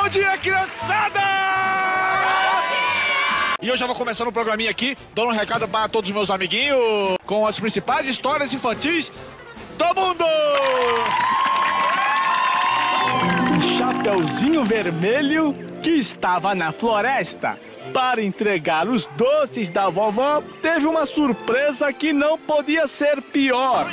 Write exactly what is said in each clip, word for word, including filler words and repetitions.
Bom dia, criançada! E eu já vou começando o programinha aqui, dando um recado para todos os meus amiguinhos, com as principais histórias infantis do mundo! Chapeuzinho Vermelho, que estava na floresta para entregar os doces da vovó, teve uma surpresa que não podia ser pior.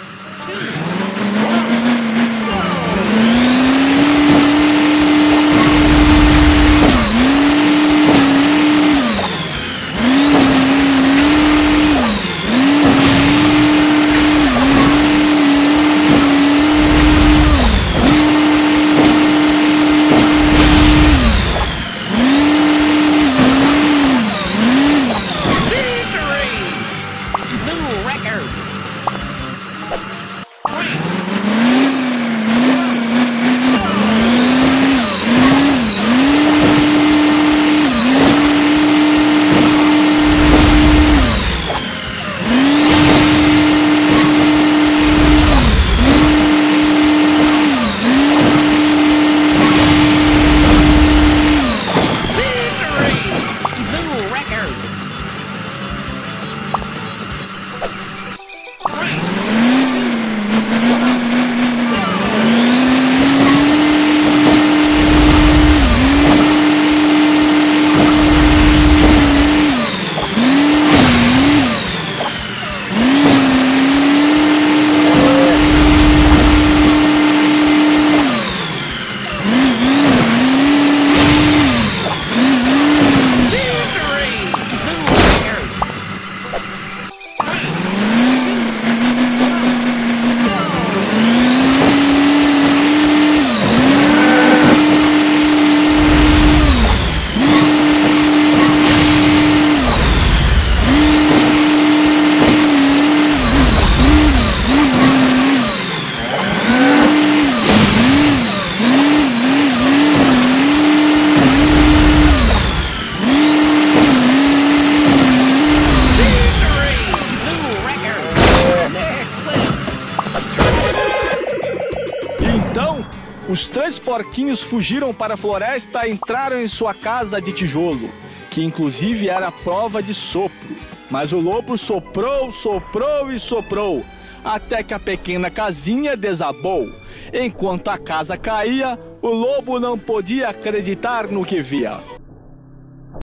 Então, os três porquinhos fugiram para a floresta e entraram em sua casa de tijolo, que inclusive era prova de sopro. Mas o lobo soprou, soprou e soprou, até que a pequena casinha desabou. Enquanto a casa caía, o lobo não podia acreditar no que via.